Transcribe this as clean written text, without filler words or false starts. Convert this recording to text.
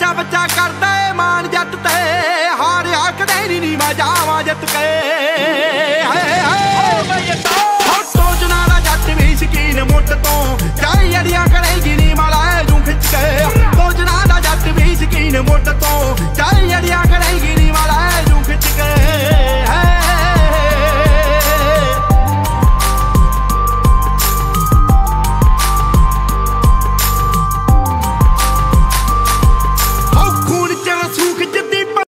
बच्चा बच्चा करदा ए मान जट ते हारिया कदे नी मैं जावां जित के सोचना दा जट भी शकीन मुट तो चाहे अड़ियां करेगी नी मलाई जूं खिच के सोचना दा जट भी शकीन मुट तो चाहे अड़ियां करेगी